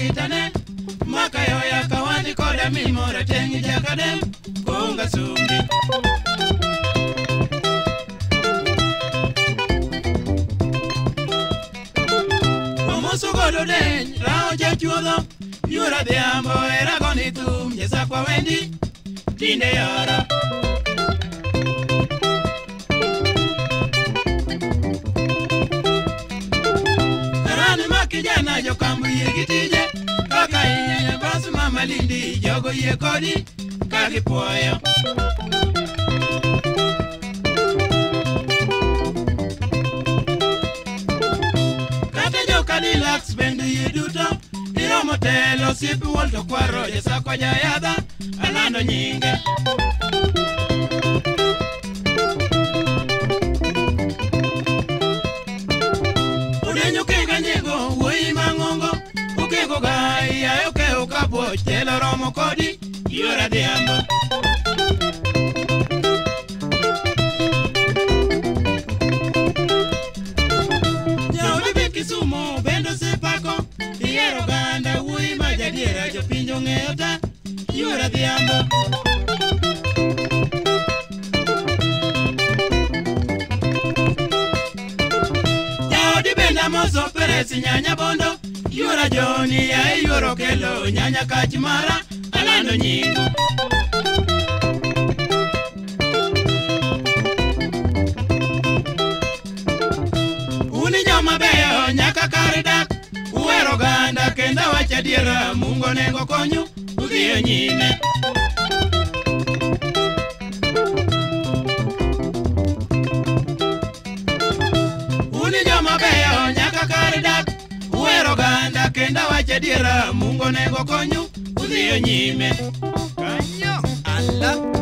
kitane makayo ya kawani koda mimora tengi jakadem konga sumbi Omoso godo den rao jachuodho yura dhiambo era goni thum jesa kwa wendi tinde yara Karani makijana jokambu yegi tije kaka inyanya basu mama lindi jogo ye kodi kagipuoyo Kate joka relax bendu yeduto Iromo telo sipi wolto kwaro jesa kwa jayada alando nyinge Udenyo kega nyego woi mangongo Ukego gai ayoke ukapo telo romo kodi yura dhiambo Nyaudi biki sumo bendo sepako Iero ganda woi majadiera jo pinjo ngeyota yura dhiambo Nyaudi benda moso peresi nyanya bondo Yura joni ya yuro kelo nyanya kachimara alando nyingu Uni nyoma beyo nyaka karidak Uwero ganda kenda wachadiera mungo nengo konyu udhiyo nyime Uni nyoma beyo nyaka karidak Uwero ganda kenda wachadiera mungo nengo konyu udhiyo nyime Kanyo Allah